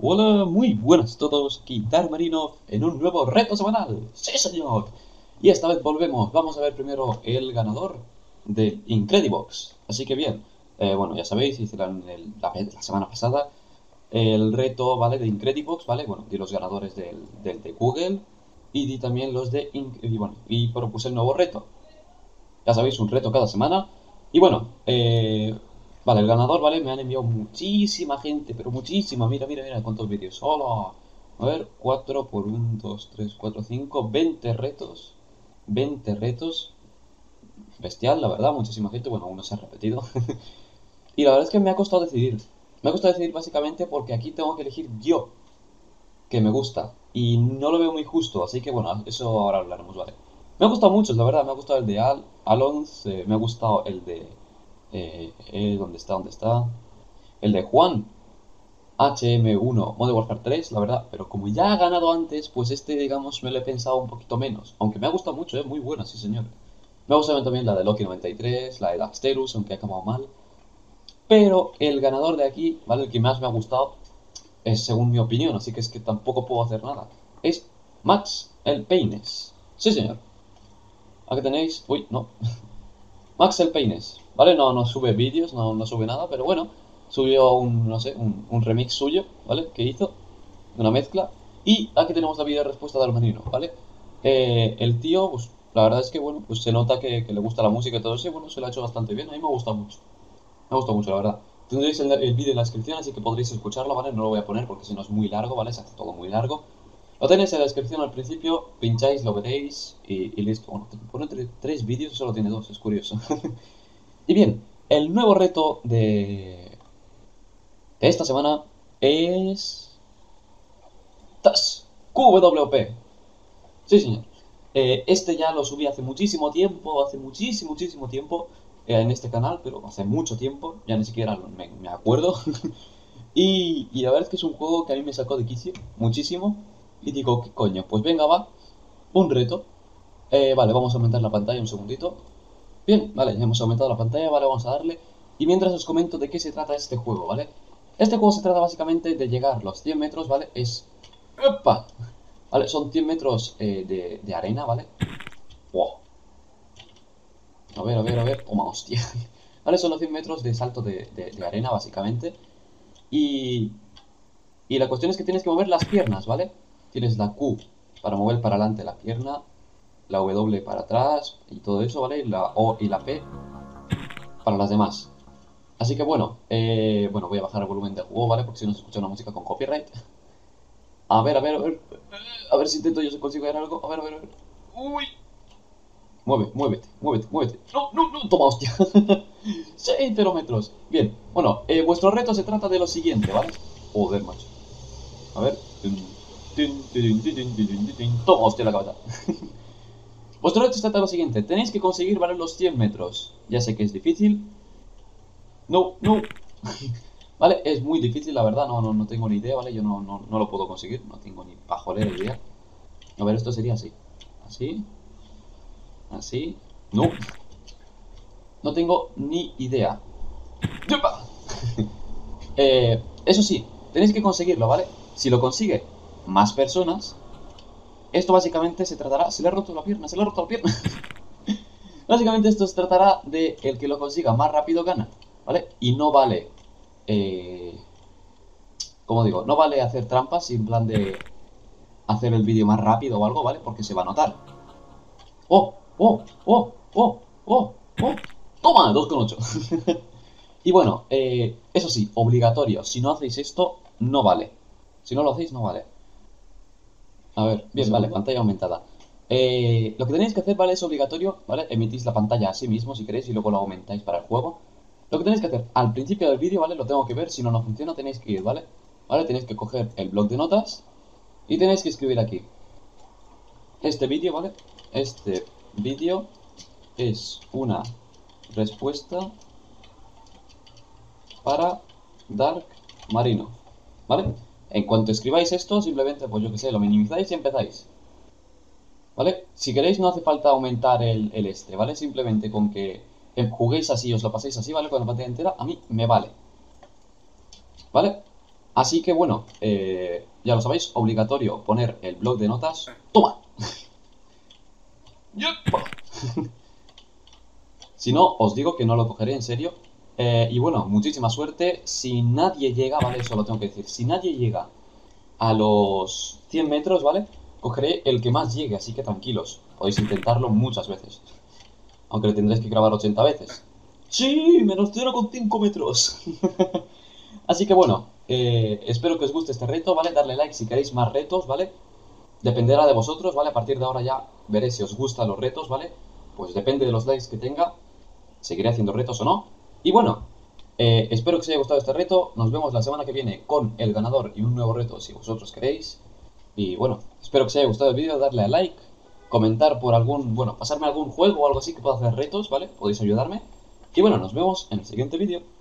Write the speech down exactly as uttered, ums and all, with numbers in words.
Hola, muy buenas a todos, aquí Dark Marino en un nuevo reto semanal. ¡Sí, señor! Y esta vez volvemos. Vamos a ver primero el ganador del Incredibox. Así que bien, eh, bueno, ya sabéis, hice la, el- la, la semana pasada el reto, ¿vale? De Incredibox, ¿vale? Bueno, di los ganadores del, del de Google y di también los de... Inc- y bueno, y propuse el nuevo reto. Ya sabéis, un reto cada semana. Y bueno, eh, vale, el ganador, ¿vale? Me han enviado muchísima gente, pero muchísima. Mira, mira, mira cuántos vídeos. ¡Hola! A ver, cuatro por uno, dos, tres, cuatro, cinco, veinte retos. veinte retos. Bestial, la verdad, muchísima gente. Bueno, uno se ha repetido. Y la verdad es que me ha costado decidir. Me ha costado decidir básicamente porque aquí tengo que elegir yo, que me gusta. Y no lo veo muy justo, así que bueno, eso ahora hablaremos, ¿vale? Me ha gustado mucho, la verdad. Me ha gustado el de Al, Alons, eh, me ha gustado el de... Eh, eh, ¿dónde está? ¿Dónde está? El de Juan, H M uno, Modern Warfare tres, la verdad. Pero como ya ha ganado antes, pues este, digamos, me lo he pensado un poquito menos. Aunque me ha gustado mucho, es muy buena, sí, señor. Me ha gustado también la de Loki noventa y tres, la de Daxterus, aunque ha acabado mal. Pero el ganador de aquí, ¿vale? El que más me ha gustado, es según mi opinión, así que es que tampoco puedo hacer nada. Es Max el Peines. Sí, señor. Aquí tenéis... Uy, no. Max el Peines, ¿vale? No, no sube vídeos, no, no sube nada, pero bueno, subió un, no sé, un, un remix suyo, ¿vale? Que hizo, una mezcla. Y aquí tenemos la vida de respuesta de Almanino, ¿vale? Eh, el tío, pues la verdad es que, bueno, pues se nota que, que le gusta la música y todo eso, y bueno, se lo ha hecho bastante bien, a mí me ha gustado mucho. Me ha gustado mucho, la verdad. Tendréis el, el vídeo en la descripción, así que podréis escucharlo, ¿vale? No lo voy a poner porque si no es muy largo, ¿vale? Se hace todo muy largo. Lo tenéis en la descripción al principio, pincháis, lo veréis y, y listo. Bueno, te pone tre- tres vídeos y solo tiene dos, es curioso. Y bien, el nuevo reto de, de esta semana es... ¡Tas! Q W P. Sí, señor. Eh, este ya lo subí hace muchísimo tiempo, hace muchísimo, muchísimo tiempo eh, en este canal, pero hace mucho tiempo, ya ni siquiera me, me acuerdo. y, y la verdad es que es un juego que a mí me sacó de quicio muchísimo. Y digo, ¿qué coño? Pues venga, va, un reto. Eh, vale, vamos a aumentar la pantalla un segundito. Bien, vale, ya hemos aumentado la pantalla, vale, vamos a darle. Y mientras os comento de qué se trata este juego, ¿vale? Este juego se trata básicamente de llegar los cien metros, ¿vale? Es... ¡Epa! ¿Vale? Son cien metros eh, de, de arena, ¿vale? ¡Wow! A ver, a ver, a ver. Toma, hostia. ¿Vale? Son los cien metros de salto de, de- de arena, básicamente. Y... Y la cuestión es que tienes que mover las piernas, ¿vale? Tienes la Q para mover para adelante la pierna, la W para atrás y todo eso, ¿vale? Y la O y la P para las demás. Así que bueno, eh, bueno, voy a bajar el volumen del juego, ¿vale? Porque si no se escucha una música con copyright. A ver, a ver, a ver. A ver si intento yo si consigo ver algo. A ver, a ver, a ver. Uy. Mueve, muévete, muévete, muévete. No, no, no, toma, hostia. seis cero metros. Bien, bueno, eh, vuestro reto se trata de lo siguiente, ¿vale? Joder, macho. A ver. Tun, tun, tun, tun, tun, tun, tun, tun. Toma, hostia, la cabeza. Vuestro reto se trata de lo siguiente. Tenéis que conseguir valer los cien metros. Ya sé que es difícil. No, no. Vale, es muy difícil, la verdad, no, no, no tengo ni idea, ¿vale? Yo no, no, no lo puedo conseguir, no tengo ni pajolera idea. A ver, esto sería así. Así, así. No, no tengo ni idea. ¡Yupa! Eh, eso sí, tenéis que conseguirlo, ¿vale? Si lo consigue más personas, esto básicamente se tratará... Se le ha roto la pierna, se le ha roto la pierna. Básicamente esto se tratará de el que lo consiga más rápido gana, ¿vale? Y no vale... Eh, como digo, no vale hacer trampas sin plan de hacer el vídeo más rápido o algo, ¿vale? Porque se va a notar. ¡Oh! ¡Oh! ¡Oh! ¡Oh! ¡Oh! ¡Oh! ¡Toma! dos coma ocho. Y bueno, eh, eso sí, obligatorio. Si no hacéis esto, no vale. Si no lo hacéis, no vale. A ver, bien, vale, pantalla aumentada. Eh, lo que tenéis que hacer, ¿vale? Es obligatorio, ¿vale? Emitís la pantalla a sí mismo si queréis y luego lo aumentáis para el juego. Lo que tenéis que hacer al principio del vídeo, ¿vale? Lo tengo que ver, si no, no funciona, tenéis que ir, ¿vale? ¿Vale? Tenéis que coger el bloc de notas y tenéis que escribir aquí. Este vídeo, ¿vale? Este vídeo es una respuesta para Dark Marino, ¿vale? En cuanto escribáis esto, simplemente, pues yo que sé, lo minimizáis y empezáis, ¿vale? Si queréis no hace falta aumentar el, el este, ¿vale? Simplemente con que juguéis así, os lo paséis así, ¿vale? Con la pantalla entera, a mí me vale, ¿vale? Así que bueno, eh, ya lo sabéis, obligatorio poner el blog de notas. ¡Toma! ¡Yepa! Si no, os digo que no lo cogeré en serio. Eh, y bueno, muchísima suerte. Si nadie llega, ¿vale? Eso lo tengo que decir. Si nadie llega a los cien metros, ¿vale? Cogeré el que más llegue, así que tranquilos. Podéis intentarlo muchas veces. Aunque le tendréis que grabar ochenta veces. ¡Sí! ¡Menos cero coma cinco metros! Así que bueno, eh, espero que os guste este reto, ¿vale? Darle like si queréis más retos, ¿vale? Dependerá de vosotros, ¿vale? A partir de ahora ya veré si os gustan los retos, ¿vale? Pues depende de los likes que tenga, seguiré haciendo retos o no. Y bueno, eh, espero que os haya gustado este reto. Nos vemos la semana que viene con el ganador y un nuevo reto si vosotros queréis. Y bueno, espero que os haya gustado el vídeo, darle a like, comentar por algún, bueno, pasarme algún juego o algo así que pueda hacer retos, ¿vale? Podéis ayudarme. Y bueno, nos vemos en el siguiente vídeo.